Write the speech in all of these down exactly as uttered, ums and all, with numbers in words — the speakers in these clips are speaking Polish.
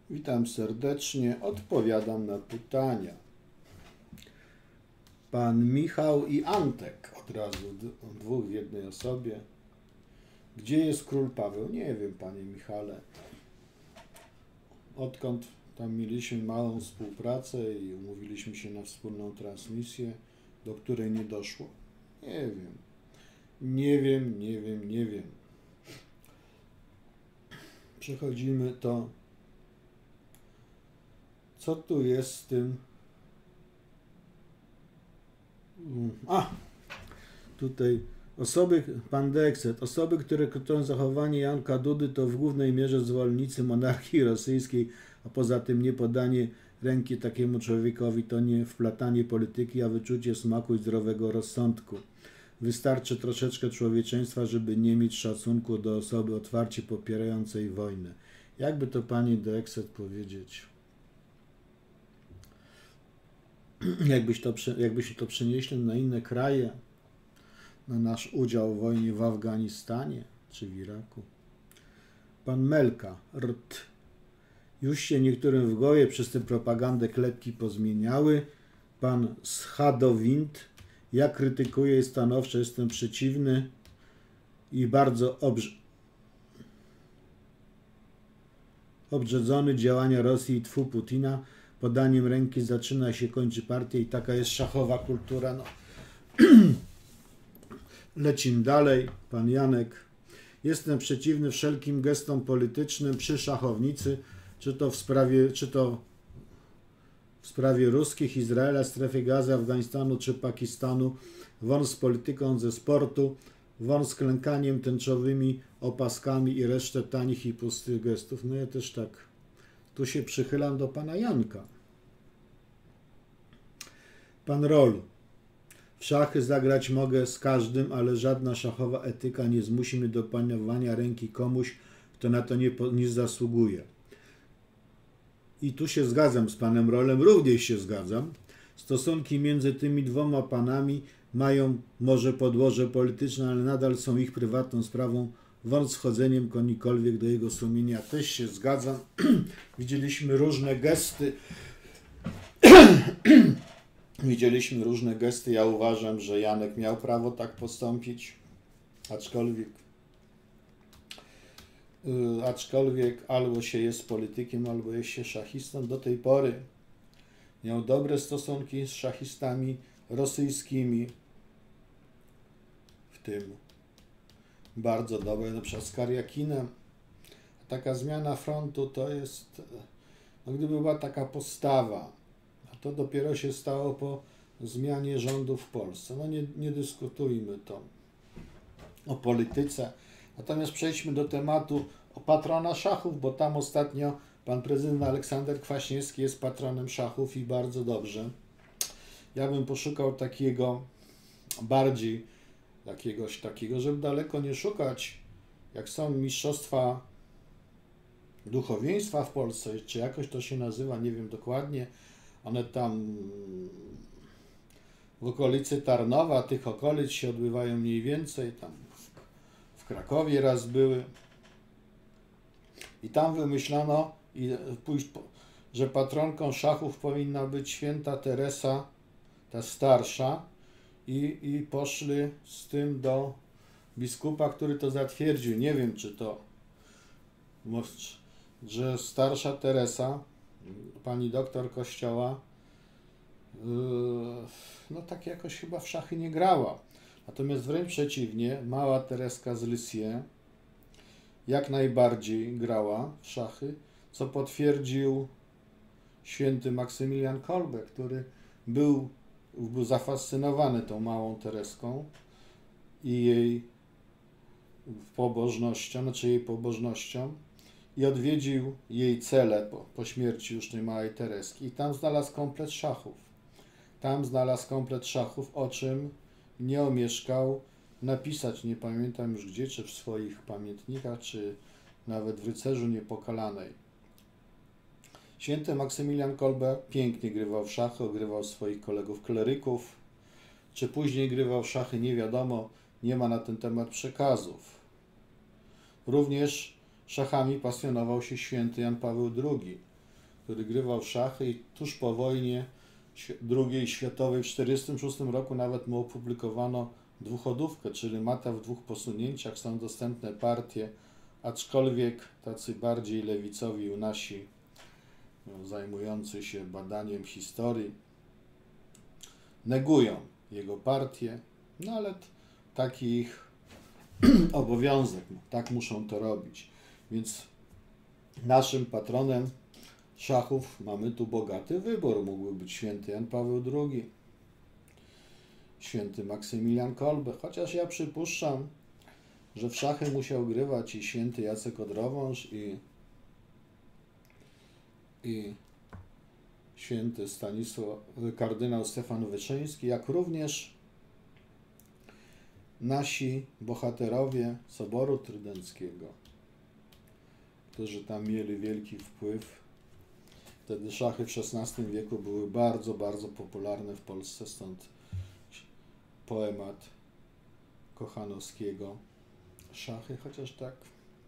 Witam serdecznie, odpowiadam na pytania. Pan Michał i Antek, od razu dwóch w jednej osobie. Gdzie jest król Paweł? Nie wiem, panie Michale. Odkąd tam mieliśmy małą współpracę i umówiliśmy się na wspólną transmisję, do której nie doszło? Nie wiem. Nie wiem, nie wiem, nie wiem. Przechodzimy to. Co tu jest z tym? A! Tutaj osoby, pan Dekset, osoby, które krytykują zachowanie Janka Dudy, to w głównej mierze zwolennicy monarchii rosyjskiej, a poza tym nie podanie ręki takiemu człowiekowi to nie wplatanie polityki, a wyczucie smaku i zdrowego rozsądku. Wystarczy troszeczkę człowieczeństwa, żeby nie mieć szacunku do osoby otwarcie popierającej wojnę. Jakby to pani Dekset powiedzieć? Jakbyś to, jakbyśmy to przenieśli na inne kraje, na nasz udział w wojnie w Afganistanie czy w Iraku. Pan Melka, rt. Już się niektórym w głowie przez tę propagandę klepki pozmieniały. Pan Schadowind, ja krytykuję stanowczo, jestem przeciwny i bardzo obrz obrzedzony działania Rosji i tfu Putina. Podaniem ręki zaczyna się, kończy partia i taka jest szachowa kultura. No. Lecimy dalej. Pan Janek. Jestem przeciwny wszelkim gestom politycznym przy szachownicy, czy to w sprawie, czy to w sprawie ruskich, Izraela, strefy Gazy, Afganistanu czy Pakistanu. Won z polityką ze sportu, won z klękaniem tęczowymi opaskami i resztę tanich i pustych gestów. No ja też tak. Tu się przychylam do pana Janka. Pan Rol. W szachy zagrać mogę z każdym, ale żadna szachowa etyka nie zmusi mnie do panowania ręki komuś, kto na to nie, nie zasługuje. I tu się zgadzam z panem Rolem, również się zgadzam. Stosunki między tymi dwoma panami mają może podłoże polityczne, ale nadal są ich prywatną sprawą. Wąt z chodzeniem konikolwiek do jego sumienia. Też się zgadzam. Widzieliśmy różne gesty. Widzieliśmy różne gesty. Ja uważam, że Janek miał prawo tak postąpić. Aczkolwiek yy, aczkolwiek albo się jest politykiem, albo jest się szachistą. Do tej pory miał dobre stosunki z szachistami rosyjskimi. W tym bardzo dobre, na przykład z Kariakinem. Taka zmiana frontu to jest, no gdyby była taka postawa, a to dopiero się stało po zmianie rządu w Polsce. No nie, nie dyskutujmy to o polityce. Natomiast przejdźmy do tematu o patrona szachów, bo tam ostatnio pan prezydent Aleksander Kwaśniewski jest patronem szachów i bardzo dobrze. Ja bym poszukał takiego bardziej jakiegoś takiego, żeby daleko nie szukać, jak są mistrzostwa duchowieństwa w Polsce, czy jakoś to się nazywa, nie wiem dokładnie, one tam w okolicy Tarnowa, tych okolic się odbywają mniej więcej, tam w, w Krakowie raz były i tam wymyślono, i pójść, że patronką szachów powinna być święta Teresa, ta starsza, I, i poszli z tym do biskupa, który to zatwierdził. Nie wiem, czy to, że starsza Teresa, pani doktor kościoła, no tak jakoś chyba w szachy nie grała. Natomiast wręcz przeciwnie, mała Tereska z Lisieux jak najbardziej grała w szachy, co potwierdził święty Maksymilian Kolbe, który był był zafascynowany tą małą Tereską i jej pobożnością, znaczy jej pobożnością i odwiedził jej cele po, po śmierci już tej małej Tereski i tam znalazł komplet szachów. Tam znalazł komplet szachów, o czym nie omieszkał napisać, nie pamiętam już gdzie, czy w swoich pamiętnikach, czy nawet w Rycerzu Niepokalanej. Święty Maksymilian Kolbe pięknie grywał w szachy, ogrywał swoich kolegów kleryków. Czy później grywał w szachy, nie wiadomo, nie ma na ten temat przekazów. Również szachami pasjonował się święty Jan Paweł drugi. który grywał w szachy i tuż po wojnie drugiej światowej w tysiąc dziewięćset czterdziestym szóstym roku nawet mu opublikowano dwuchodówkę, czyli mata w dwóch posunięciach, są dostępne partie, aczkolwiek tacy bardziej lewicowi u nasi, no, zajmujący się badaniem historii, negują jego partię, no ale taki ich obowiązek, tak muszą to robić. Więc naszym patronem szachów mamy tu bogaty wybór. Mógłby być święty Jan Paweł drugi, święty Maksymilian Kolbe, chociaż ja przypuszczam, że w szachy musiał grywać i święty Jacek Odrowąż i, i święty Stanisław, kardynał Stefan Wyszyński, jak również nasi bohaterowie Soboru Trydenckiego, którzy tam mieli wielki wpływ. Wtedy szachy w szesnastym wieku były bardzo, bardzo popularne w Polsce, stąd poemat Kochanowskiego. Szachy, chociaż tak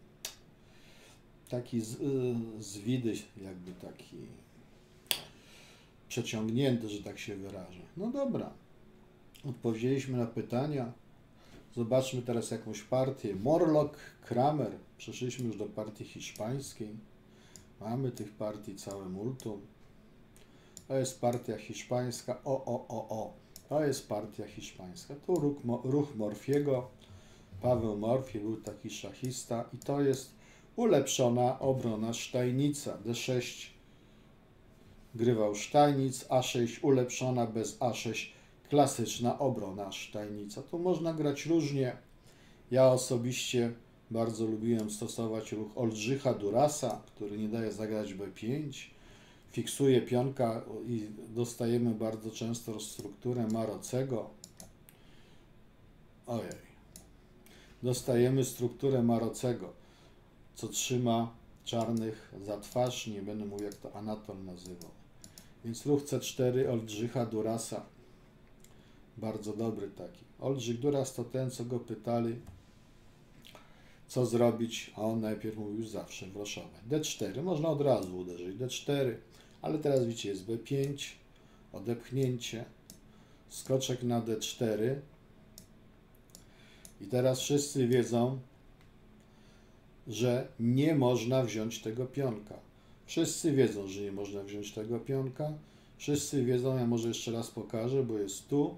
taki z, zwidy, jakby taki przeciągnięty, że tak się wyrażę. No dobra, odpowiedzieliśmy na pytania. Zobaczmy teraz jakąś partię. Morlock, Kramer. Przeszliśmy już do partii hiszpańskiej. Mamy tych partii całe multum. To jest partia hiszpańska. O, o, o, o. To jest partia hiszpańska. Tu ruch, ruch Morfiego. Paweł Morfie był taki szachista. I to jest ulepszona obrona Sztajnica. D sześć grywał Sztajnic. A sześć ulepszona bez A sześć. Klasyczna obrona Sztajnica. Tu można grać różnie. Ja osobiście bardzo lubiłem stosować ruch Oldrzycha Durasa, który nie daje zagrać B pięć. Fiksuje pionka i dostajemy bardzo często strukturę Marocego. Ojej. Dostajemy strukturę Marocego, co trzyma czarnych za twarz. Nie będę mówił, jak to Anatol nazywał. Więc ruch C cztery Oldrzycha Durasa. Bardzo dobry taki. Oldrzych Duras to ten, co go pytali, co zrobić, a on najpierw mówił zawsze wroszowe. D cztery, można od razu uderzyć. D cztery, ale teraz widzicie, jest B pięć, odepchnięcie, skoczek na D cztery. I teraz wszyscy wiedzą, że nie można wziąć tego pionka. Wszyscy wiedzą, że nie można wziąć tego pionka. Wszyscy wiedzą, ja może jeszcze raz pokażę, bo jest tu.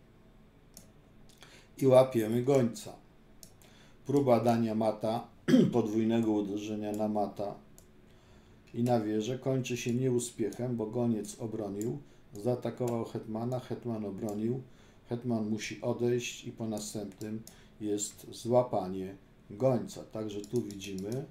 I łapiemy gońca. Próba dania mata, podwójnego uderzenia na mata i na wieżę kończy się nieuspiechem, bo goniec obronił, zaatakował hetmana, hetman obronił, hetman musi odejść i po następnym jest złapanie gońca. Także tu widzimy,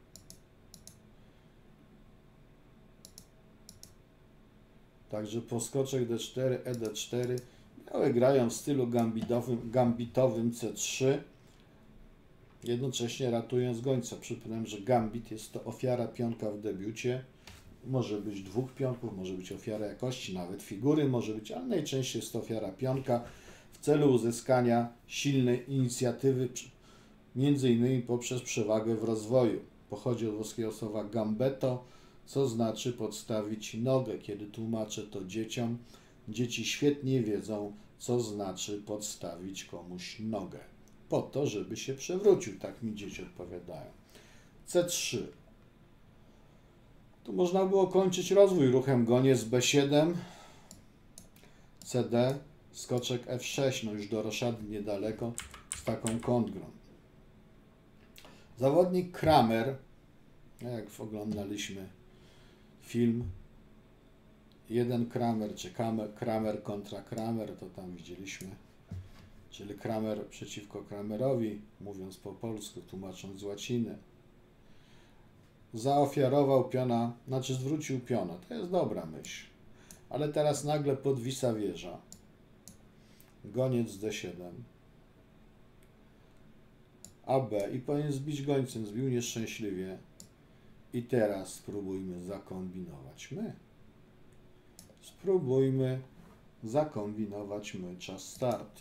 także poskoczek D cztery, E D cztery. Białe grają w stylu gambitowym, gambitowym C trzy, jednocześnie ratując gońca. Przypomnę, że gambit jest to ofiara pionka w debiucie. Może być dwóch pionków, może być ofiara jakości, nawet figury może być, ale najczęściej jest to ofiara pionka w celu uzyskania silnej inicjatywy, między innymi poprzez przewagę w rozwoju. Pochodzi od włoskiego słowa gambetto, co znaczy podstawić nogę. Kiedy tłumaczę to dzieciom, dzieci świetnie wiedzą, co znaczy podstawić komuś nogę. Po to, żeby się przewrócił. Tak mi dzieci odpowiadają. C trzy. Tu można było kończyć rozwój ruchem goniec B siedem, C D, skoczek F sześć, no już do roszady niedaleko, z taką kontrą. Zawodnik Kramer, jak oglądaliśmy film, jeden Kramer, czy Kramer kontra Kramer, to tam widzieliśmy, czyli Kramer przeciwko Kramerowi, mówiąc po polsku, tłumacząc z łaciny. Zaofiarował piona, znaczy zwrócił piona, to jest dobra myśl. Ale teraz nagle podwisa wieża. Goniec D siedem. A B i powinien zbić gońcem, zbił nieszczęśliwie. I teraz spróbujmy zakombinować my. Spróbujmy zakombinować my. Czas start.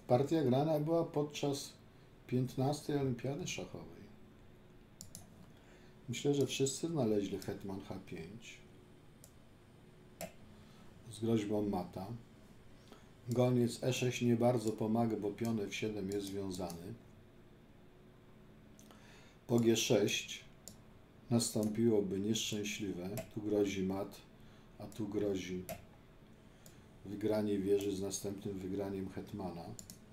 Partia grana była podczas piętnastej Olimpiady Szachowej. Myślę, że wszyscy znaleźli hetman ha pięć z groźbą mata. Goniec e sześć nie bardzo pomaga, bo pion f siedem jest związany. Po g sześć nastąpiłoby nieszczęśliwe. Tu grozi mat, a tu grozi wygranie wieży z następnym wygraniem hetmana.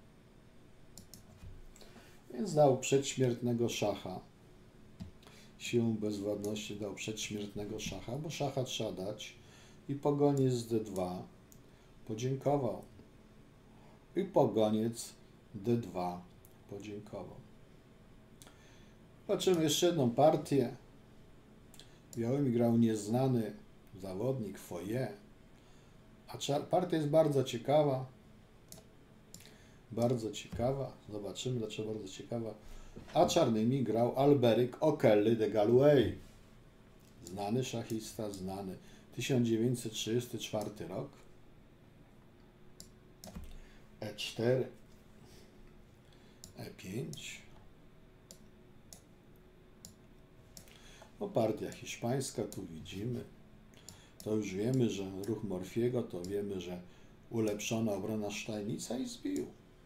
Więc dał przedśmiertnego szacha. Siłą bezwładności dał przedśmiertnego szacha, bo szacha trzeba dać. I po goniec d dwa podziękował. I po goniec d dwa podziękował. Zobaczymy jeszcze jedną partię. Białymi grał nieznany zawodnik Foyer. A partia jest bardzo ciekawa. Bardzo ciekawa. Zobaczymy, dlaczego bardzo ciekawa. A czarnymi grał Alberic O'Kelly de Galway. Znany szachista, znany. tysiąc dziewięćset trzydziesty czwarty rok. e cztery. e pięć. No, partia hiszpańska, tu widzimy. To już wiemy, że ruch Morfiego, to wiemy, że ulepszona obrona Steinitza i zbił.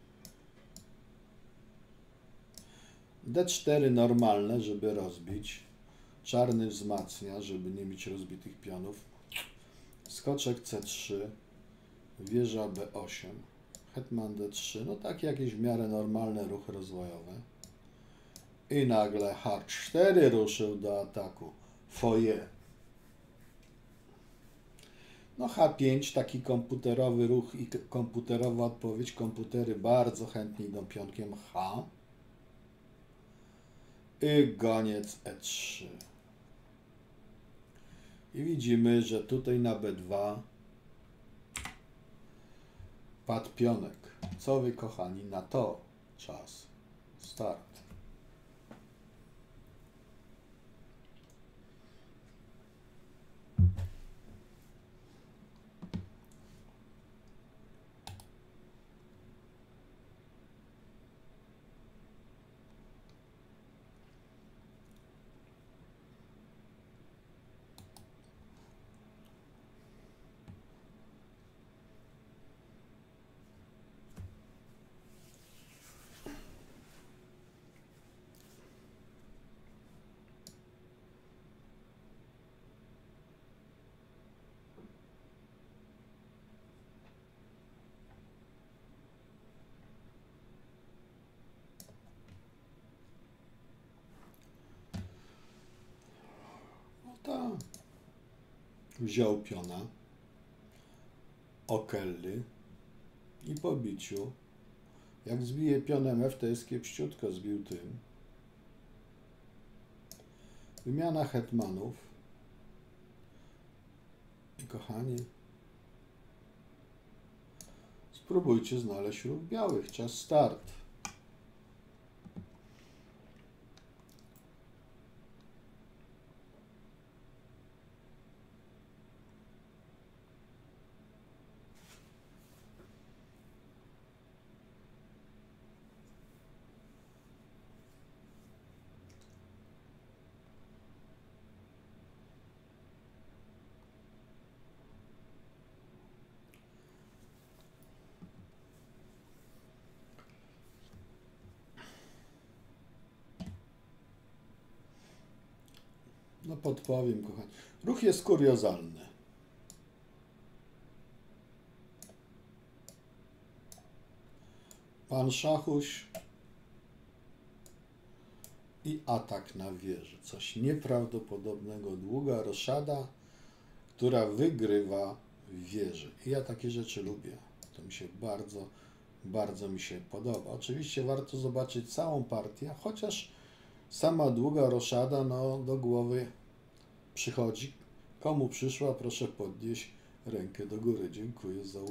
d cztery normalne, żeby rozbić. Czarny wzmacnia, żeby nie mieć rozbitych pionów. Skoczek c trzy. Wieża b osiem. Hetman d trzy. No takie jakieś w miarę normalne ruchy rozwojowe. I nagle ha cztery ruszył do ataku. Foyer. No ha pięć, taki komputerowy ruch i komputerowa odpowiedź. Komputery bardzo chętnie idą pionkiem H. I goniec e trzy. I widzimy, że tutaj na b dwa padł pionek. Co wy, kochani, na to? Czas. Start. Ta. Wziął piona O'Kelly i po biciu, jak zbije pionem F, to jest kiepściutko, zbił tym. Wymiana hetmanów. I kochani, spróbujcie znaleźć ruch białych. Czas start. No podpowiem, kochani. Ruch jest kuriozalny. Pan szachuś i atak na wieżę. Coś nieprawdopodobnego. Długa roszada, która wygrywa wieżę. I ja takie rzeczy lubię. To mi się bardzo, bardzo mi się podoba. Oczywiście warto zobaczyć całą partię, chociaż sama długa roszada, no, do głowy przychodzi. Komu przyszła, proszę podnieść rękę do góry. Dziękuję za uwagę.